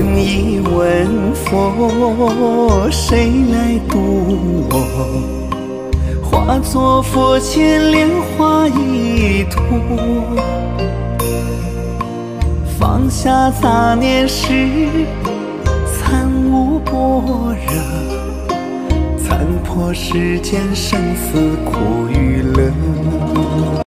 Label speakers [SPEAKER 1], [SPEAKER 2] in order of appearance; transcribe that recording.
[SPEAKER 1] 问一问佛，谁来渡我？化作佛前莲花一朵，放下杂念时，参悟般若，参破世间生死苦与乐。